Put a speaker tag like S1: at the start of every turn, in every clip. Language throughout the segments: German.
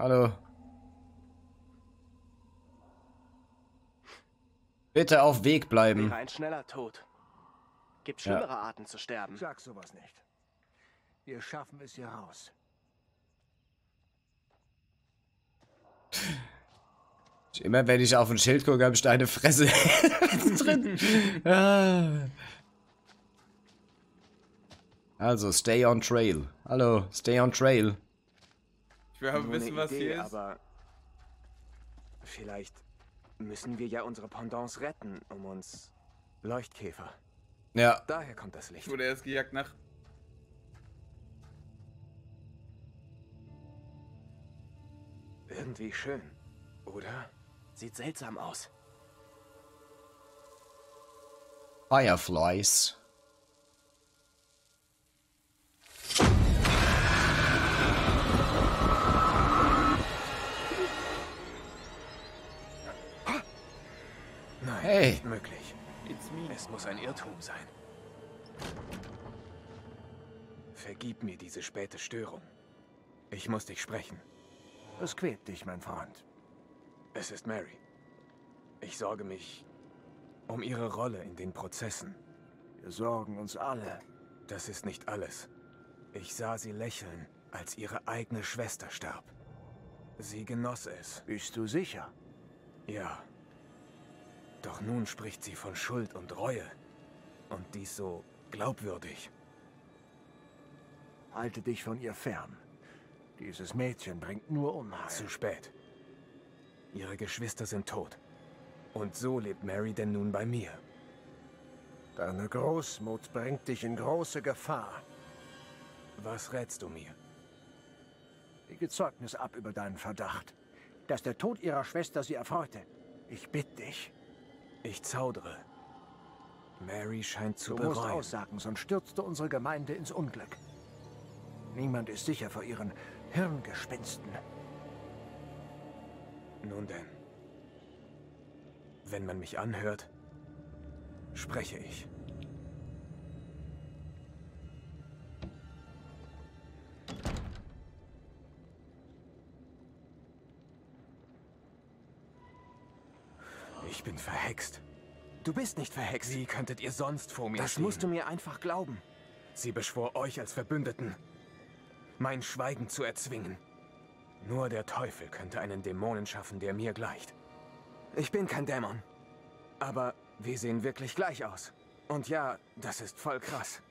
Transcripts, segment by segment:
S1: Hallo. Bitte auf Weg bleiben.
S2: Wäre ein schneller Tod. Gibt schlimmere Arten zu sterben.
S3: Sag sowas nicht. Wir schaffen es hier raus.
S1: Immer wenn ich auf ein Schild gucke, habe ich da eine Fresse drin. Also, stay on trail. Hallo, stay on trail.
S4: Ich will aber wissen, was hier ist.
S2: Aber vielleicht müssen wir ja unsere Pendants retten, um uns... Leuchtkäfer.
S1: Ja.
S2: Daher kommt das Licht.
S4: Ich wurde erst gejagt nach...
S2: Irgendwie schön, oder? Sieht seltsam aus.
S1: Fireflies.
S2: Nein,
S1: Hey.
S2: nicht möglich.
S4: It's me.
S2: Es muss ein Irrtum sein. Vergib mir diese späte Störung. Ich muss dich sprechen.
S3: Es quält dich, mein Freund.
S2: Es ist Mary. Ich sorge mich um ihre Rolle in den Prozessen.
S3: Wir sorgen uns alle.
S2: Das ist nicht alles. Ich sah sie lächeln, als ihre eigene Schwester starb. Sie genoss es.
S3: Bist du sicher?
S2: Ja. Doch nun spricht sie von Schuld und Reue. Und dies so glaubwürdig.
S3: Halte dich von ihr fern. Dieses Mädchen bringt nur Unheil.
S2: Zu spät. Ihre Geschwister sind tot. Und so lebt Mary denn nun bei mir.
S3: Deine Großmut bringt dich in große Gefahr.
S2: Was rätst du mir?
S3: Lege Zeugnis ab über deinen Verdacht, dass der Tod ihrer Schwester sie erfreute. Ich bitte dich.
S2: Ich zaudere. Mary scheint zu
S3: Du musst
S2: bereuen.
S3: aussagen, sonst stürzt du unsere Gemeinde ins Unglück. Niemand ist sicher vor ihren Hirngespinsten.
S2: Nun denn. Wenn man mich anhört, spreche ich. Ich bin verhext.
S5: Du bist nicht verhext.
S2: Wie könntet ihr sonst vor mir
S5: Das
S2: stehen?
S5: musst du mir einfach glauben.
S2: Sie beschwor euch als Verbündeten, mein Schweigen zu erzwingen. Nur der Teufel könnte einen Dämonen schaffen, der mir gleicht.
S5: Ich bin kein Dämon.
S2: Aber wir sehen wirklich gleich aus. Und ja, das ist voll krass.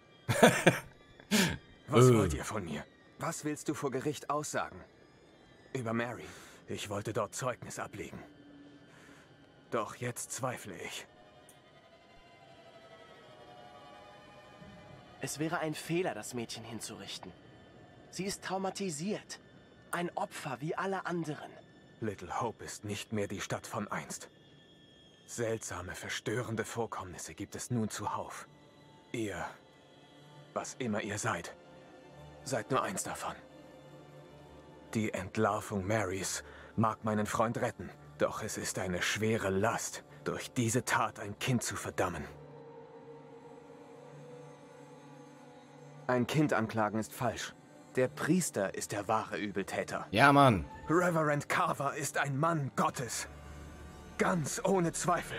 S2: Was wollt ihr von mir?
S5: Was willst du vor Gericht aussagen?
S2: Über Mary. Ich wollte dort Zeugnis ablegen. Doch jetzt zweifle ich.
S6: Es wäre ein Fehler, das Mädchen hinzurichten. Sie ist traumatisiert. Ein Opfer wie alle anderen.
S2: Little Hope ist nicht mehr die Stadt von einst. Seltsame, verstörende Vorkommnisse gibt es nun zuhauf. Ihr, was immer ihr seid nur eins davon. Die Entlarvung Marys mag meinen Freund retten, doch es ist eine schwere Last, durch diese Tat ein Kind zu verdammen.
S5: Ein Kind anklagen ist falsch. Der Priester ist der wahre Übeltäter.
S1: Ja, Mann.
S2: Reverend Carver ist ein Mann Gottes. Ganz ohne Zweifel.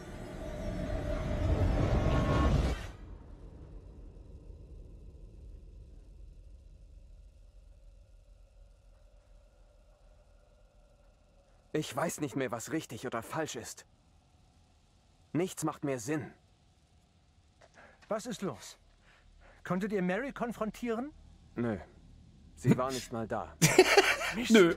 S5: Ich weiß nicht mehr, was richtig oder falsch ist. Nichts macht mehr Sinn.
S3: Was ist los? Konntet ihr Mary konfrontieren?
S5: Nö. Sie war nicht mal da.
S1: Nö.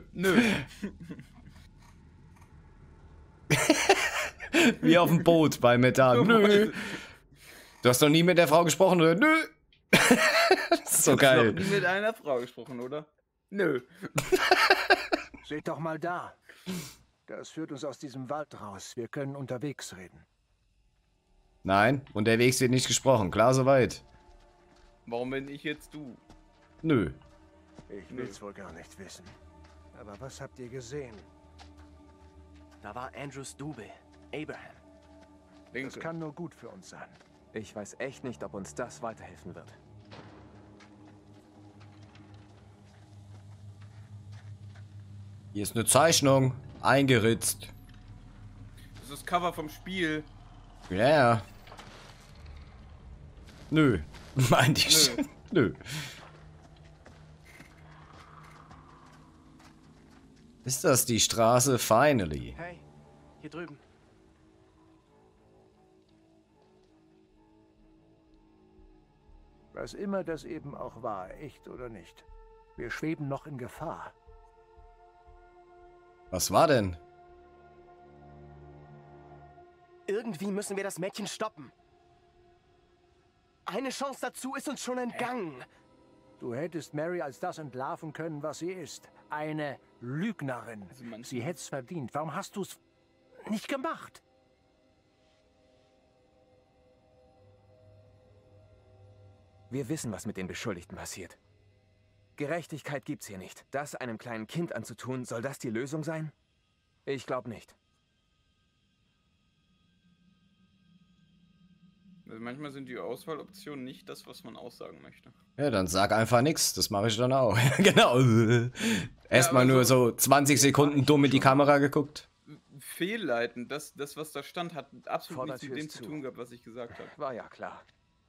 S1: Wie auf dem Boot bei Methan. Nö. Du hast noch nie mit der Frau gesprochen, oder? Nö. Das ist so
S4: Ich hab
S1: geil.
S4: noch nie mit einer Frau gesprochen, oder? Nö.
S3: Seht doch mal da. Das führt uns aus diesem Wald raus. Wir können unterwegs reden.
S1: Nein, unterwegs wird nicht gesprochen. Klar soweit.
S4: Warum bin ich jetzt du?
S1: Nö.
S3: Ich will's wohl gar nicht wissen. Aber was habt ihr gesehen?
S6: Da war Andrews Double, Abraham.
S3: Das
S4: Linke.
S3: kann nur gut für uns sein.
S5: Ich weiß echt nicht, ob uns das weiterhelfen wird.
S1: Hier ist eine Zeichnung. Eingeritzt.
S4: Das ist das Cover vom Spiel.
S1: Ja, ja. Nö. Meinte ich. Nö. Ist das die Straße? Finally.
S6: Hey, hier drüben.
S3: Was immer das eben auch war, echt oder nicht. Wir schweben noch in Gefahr.
S1: Was war denn?
S6: Irgendwie müssen wir das Mädchen stoppen. Eine Chance dazu ist uns schon entgangen.
S3: Du hättest Mary als das entlarven können, was sie ist. Eine Lügnerin. Sie hätt's verdient. Warum hast du's nicht gemacht?
S5: Wir wissen, was mit den Beschuldigten passiert. Gerechtigkeit gibt's hier nicht. Das einem kleinen Kind anzutun, soll das die Lösung sein? Ich glaube nicht.
S4: Also manchmal sind die Auswahloptionen nicht das, was man aussagen möchte.
S1: Ja, dann sag einfach nichts. Das mache ich dann auch. Genau. Erstmal
S4: aber
S1: nur so 20 Sekunden dumm in die Kamera geguckt.
S4: Fehlleiten, das was da stand, hat absolut nichts mit
S5: Vordertür
S4: dem
S5: ist
S4: zu
S5: zu.
S4: tun gehabt, was ich gesagt habe.
S5: War ja klar.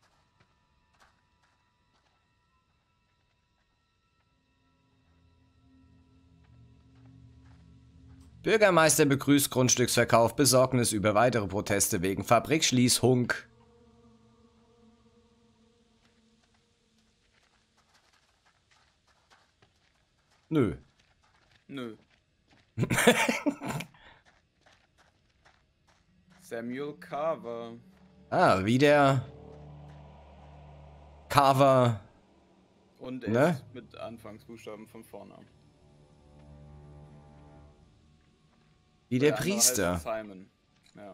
S1: Bürgermeister begrüßt Grundstücksverkauf, Besorgnis über weitere Proteste wegen Fabrikschließung. Nö.
S4: Nö. Samuel Carver.
S1: Ah, wie der Carver.
S4: Und
S1: Ne?
S4: S mit Anfangsbuchstaben von vorne.
S1: Wie der
S4: andere heißt
S1: Priester.
S4: Simon. Ja.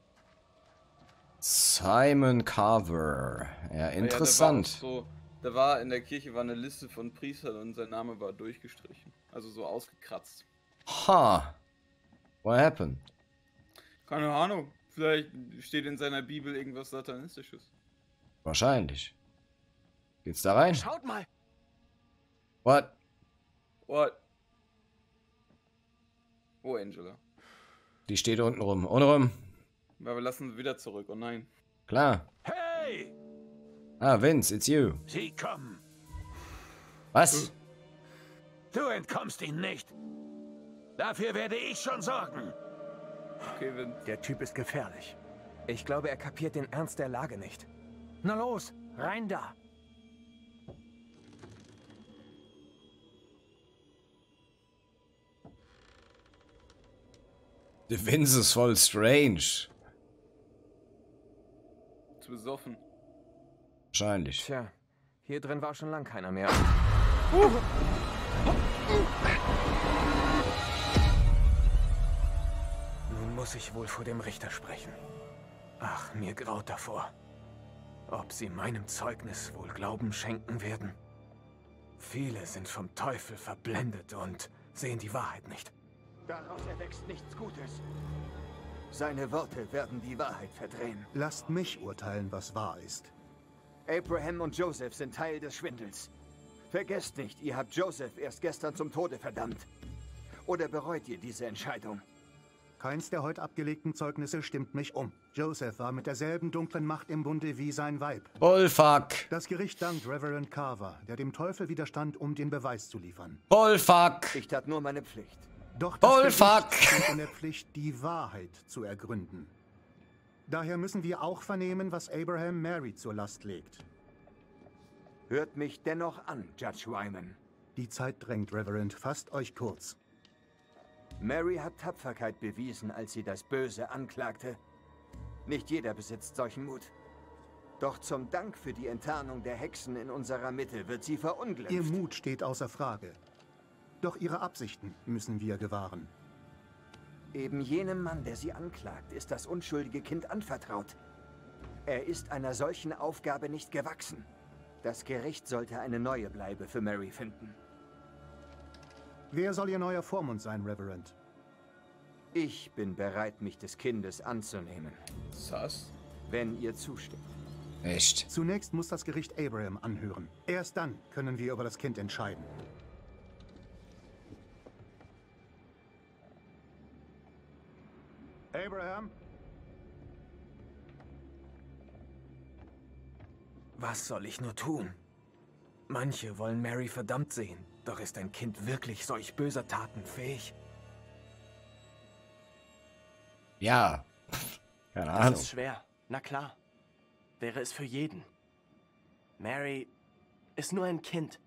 S1: Simon Carver. Ja, interessant.
S4: Da war in der Kirche war eine Liste von Priestern und sein Name war durchgestrichen. Also so ausgekratzt.
S1: Ha. What happened?
S4: Keine Ahnung. Vielleicht steht in seiner Bibel irgendwas Satanistisches.
S1: Wahrscheinlich. Geht's da rein?
S6: Schaut mal.
S1: What?
S4: What? Oh, Angela.
S1: Die steht unten rum. Unten rum.
S4: Aber wir lassen sie wieder zurück. Oh nein.
S1: Klar.
S3: Hey!
S1: Ah, Vince, it's you.
S3: Sie kommen.
S1: Was?
S3: Du entkommst ihnen nicht. Dafür werde ich schon sorgen.
S4: Okay, wenn.
S3: Der Typ ist gefährlich.
S5: Ich glaube, er kapiert den Ernst der Lage nicht.
S3: Na los, rein da.
S1: Der Vince ist voll strange.
S4: Zu besoffen.
S1: Wahrscheinlich.
S5: Tja, hier drin war schon lang keiner mehr. Nun muss ich wohl vor dem Richter sprechen. Ach, mir graut davor. Ob sie meinem Zeugnis wohl Glauben schenken werden? Viele sind vom Teufel verblendet und sehen die Wahrheit nicht.
S3: Daraus erwächst nichts Gutes. Seine Worte werden die Wahrheit verdrehen.
S7: Lasst mich urteilen, was wahr ist.
S3: Abraham und Joseph sind Teil des Schwindels. Vergesst nicht, ihr habt Joseph erst gestern zum Tode verdammt. Oder bereut ihr diese Entscheidung?
S7: Keins der heute abgelegten Zeugnisse stimmt mich um. Joseph war mit derselben dunklen Macht im Bunde wie sein Weib.
S1: Bullfuck.
S7: Das Gericht dankt Reverend Carver, der dem Teufel widerstand, um den Beweis zu liefern.
S1: Bullfuck.
S3: Ich tat nur meine Pflicht.
S7: Doch das
S1: Bullfuck.
S7: Gericht steht in der Pflicht, die Wahrheit zu ergründen. Daher müssen wir auch vernehmen, was Abraham Mary zur Last legt.
S3: Hört mich dennoch an, Judge Wyman.
S7: Die Zeit drängt, Reverend. Fasst euch kurz.
S3: Mary hat Tapferkeit bewiesen, als sie das Böse anklagte. Nicht jeder besitzt solchen Mut. Doch zum Dank für die Enttarnung der Hexen in unserer Mitte wird sie verunglimpft.
S7: Ihr Mut steht außer Frage. Doch ihre Absichten müssen wir gewahren.
S3: Eben jenem Mann, der sie anklagt, ist das unschuldige Kind anvertraut. Er ist einer solchen Aufgabe nicht gewachsen. Das Gericht sollte eine neue Bleibe für Mary finden.
S7: Wer soll ihr neuer Vormund sein, Reverend?
S3: Ich bin bereit, mich des Kindes anzunehmen,
S4: Sass.
S3: wenn ihr zustimmt.
S1: Echt?
S7: Zunächst muss das Gericht Abraham anhören. Erst dann können wir über das Kind entscheiden. Abraham?
S5: Was soll ich nur tun? Manche wollen Mary verdammt sehen. Doch ist ein Kind wirklich solch böser Taten fähig?
S1: Ja. Keine
S6: Das
S1: Ahnung.
S6: ist schwer. Na klar. Wäre es für jeden. Mary ist nur ein Kind.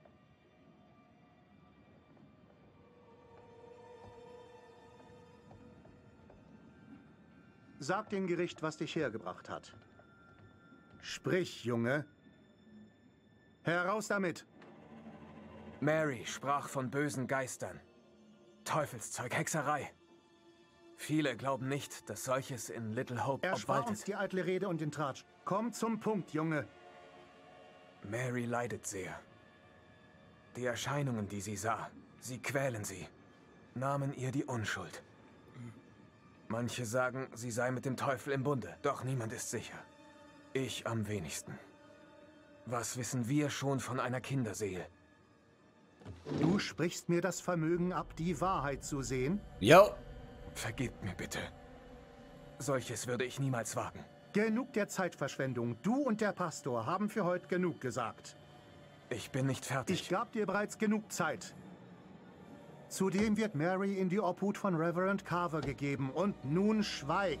S7: Sag dem Gericht, was dich hergebracht hat. Sprich, Junge. Heraus damit!
S5: Mary sprach von bösen Geistern. Teufelszeug, Hexerei. Viele glauben nicht, dass solches in Little Hope
S7: Erspar uns
S5: obwaltet.
S7: die eitle Rede und den Tratsch. Komm zum Punkt, Junge.
S5: Mary leidet sehr. Die Erscheinungen, die sie sah, sie quälen sie, nahmen ihr die Unschuld. Manche sagen, sie sei mit dem Teufel im Bunde, doch niemand ist sicher. Ich am wenigsten. Was wissen wir schon von einer Kinderseele?
S7: Du sprichst mir das Vermögen ab, die Wahrheit zu sehen?
S1: Jo.
S5: Vergebt mir bitte. Solches würde ich niemals wagen.
S7: Genug der Zeitverschwendung. Du und der Pastor haben für heute genug gesagt.
S5: Ich bin nicht fertig.
S7: Ich gab dir bereits genug Zeit. Zudem wird Mary in die Obhut von Reverend Carver gegeben. Und nun schweig.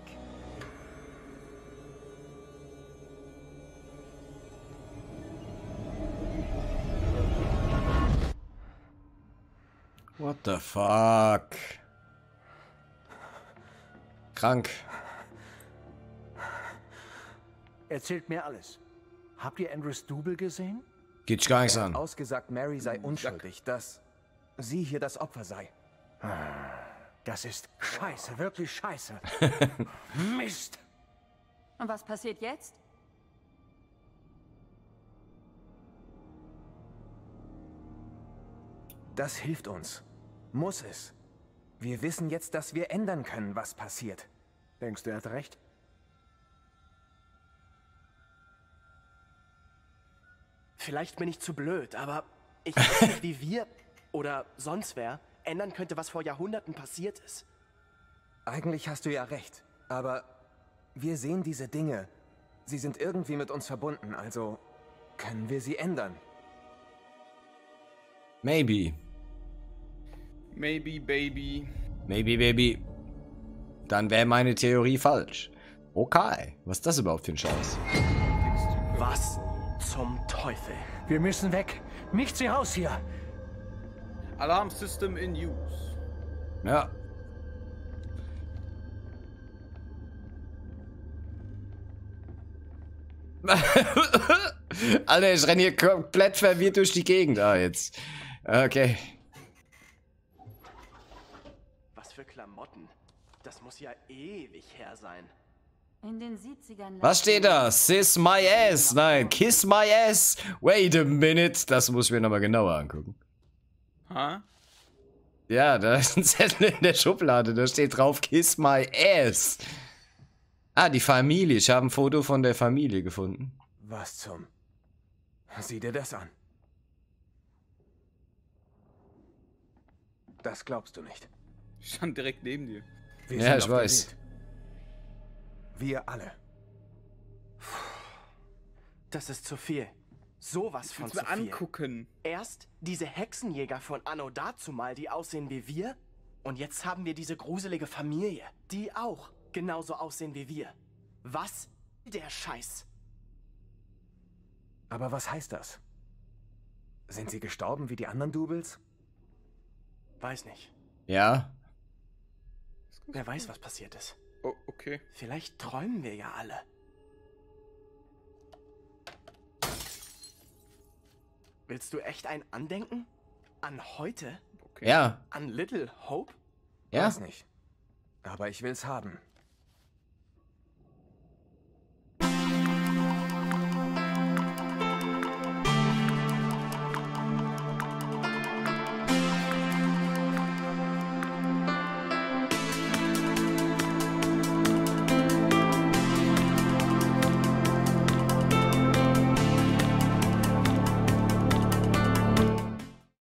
S1: What the fuck? Krank.
S8: Erzählt mir alles. Habt ihr Andrews Double gesehen?
S1: Geht dich gar nichts an.
S5: Ausgesagt, Mary sei unschuldig, dass sie hier das Opfer sei.
S8: Das ist scheiße, wirklich scheiße. Mist!
S9: Und was passiert jetzt?
S5: Das hilft uns. Muss es. Wir wissen jetzt, dass wir ändern können, was passiert.
S8: Denkst du, er hat recht?
S6: Vielleicht bin ich zu blöd, aber ich weiß nicht, wie wir oder sonst wer ändern könnte, was vor Jahrhunderten passiert ist.
S5: Eigentlich hast du ja recht. Aber wir sehen diese Dinge. Sie sind irgendwie mit uns verbunden, also können wir sie ändern.
S1: Maybe.
S4: Maybe, baby.
S1: Maybe, baby. Dann wäre meine Theorie falsch. Okay. Was ist das überhaupt für ein Scheiß?
S6: Was zum Teufel?
S8: Wir müssen weg. Nicht sie raus hier.
S4: Alarm System in use.
S1: Ja. Alter, ich renne hier komplett verwirrt durch die Gegend. Ah, jetzt. Okay.
S6: Was für Klamotten. Das muss ja ewig her sein.
S9: In den 70ern.
S1: Was steht da? Sis my ass. Nein, kiss my ass. Wait a minute. Das muss ich mir nochmal genauer angucken.
S4: Ha?
S1: Ja, da ist ein Zettel in der Schublade. Da steht drauf, kiss my ass. Ah, die Familie. Ich habe ein Foto von der Familie gefunden.
S5: Was zum... Sieh dir das an. Das glaubst du nicht.
S4: Ich stand direkt neben dir.
S5: Wir
S1: Ja,
S5: sind
S1: ich
S5: auf der
S1: weiß.
S5: Welt. Wir alle.
S6: Das ist zu viel. Sowas von
S4: Kannst
S6: zu
S4: du mir
S6: viel.
S4: angucken.
S6: Erst diese Hexenjäger von Anno dazumal, die aussehen wie wir. Und jetzt haben wir diese gruselige Familie, die auch genauso aussehen wie wir. Was? Der Scheiß.
S5: Aber was heißt das? Sind sie gestorben wie die anderen Doubles?
S6: Weiß nicht.
S1: Ja.
S6: Wer weiß, was passiert ist.
S4: Oh, okay.
S6: Vielleicht träumen wir ja alle. Willst du echt ein Andenken? An heute?
S4: Okay.
S1: Ja.
S6: An Little Hope?
S1: Ja.
S5: Weiß nicht. Aber ich will's haben.